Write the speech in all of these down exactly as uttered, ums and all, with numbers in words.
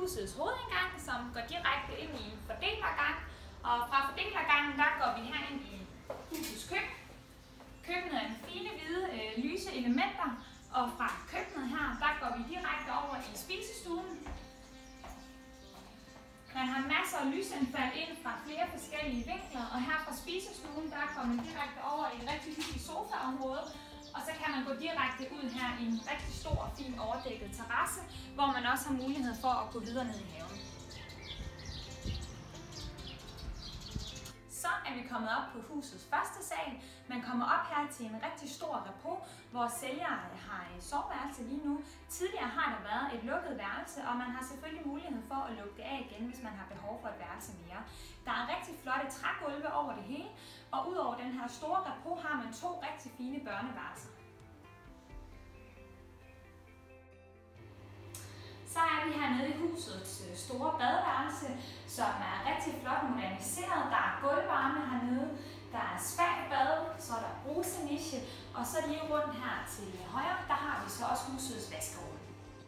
husets hovedindgang, som går direkte ind i en fordelergang. Og fra fordelergangen, der går vi herind i husets køkken. Køkkenet er en fine, hvide, øh, lyse elementer. Og fra køkkenet her, der går vi direkte over i spisestuen. Man har masser af lysindfald ind fra flere forskellige vinkler, og her fra spisestuen, der går man direkte over i et rigtig hyggeligt sofaområde, og så kan man gå direkte ud her i en rigtig stor og fin overdækket terrasse, hvor man også har mulighed for at gå videre ned i haven. Så er vi kommet op på husets første sal. Man kommer op her til en rigtig stor repos, hvor sælgere har soveværelse lige nu. Tidligere har der været et lukket værelse, og man har selvfølgelig mulighed for at lukke det af igen, hvis man har behov for et værelse mere. Der er rigtig flotte trægulve over det hele, og udover den her store repos har man to rigtig fine børneværelser. Så er vi hernede i husets store badeværelse, som er rigtig flot moderniseret. Der er gulvvarme hernede, der er spabad, så er der bruseniche, og så lige rundt her til højre, der har vi så også husets vaskerum.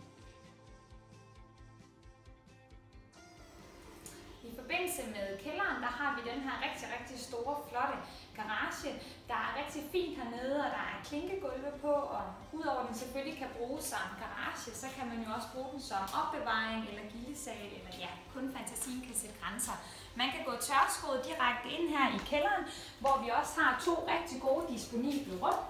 I forbindelse med kælderen, der har vi den her rigtig, rigtig store, flotte garage. Der er rigtig fint hernede, og der er klinkegulve på, og udover den selvfølgelig kan bruges som garage, så kan man jo også bruge den som opbevaring eller gildesal, eller ja, kun fantasien kan sætte grænser. Man kan gå tørskoet direkte ind her i kælderen, hvor vi også har to rigtig gode disponible rum.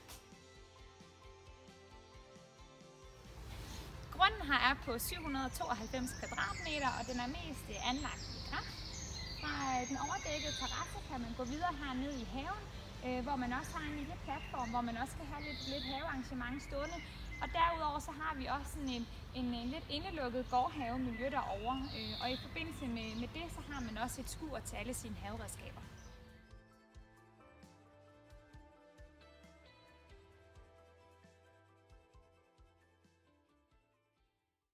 Grunden her er på syv hundrede og tooghalvfems kvadratmeter, og den er mest anlagt i græs. Fra den overdækkede terrasse kan man gå videre hernede i haven, øh, hvor man også har en lille platform, hvor man også kan have lidt, lidt havearrangement stående. Og derudover så har vi også sådan en, en, en lidt indelukket gårdhavemiljø derovre, øh, og i forbindelse med, med det så har man også et skur til alle sine haveredskaber.